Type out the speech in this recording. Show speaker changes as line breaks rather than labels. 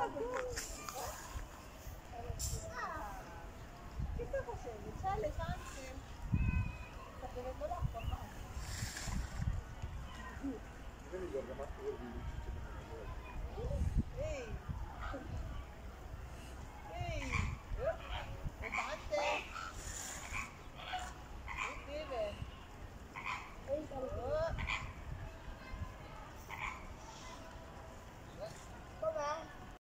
Che sta facendo? C'ha le tante? Sta bevendo l'acqua?
Io mi guarda Marco Verdini.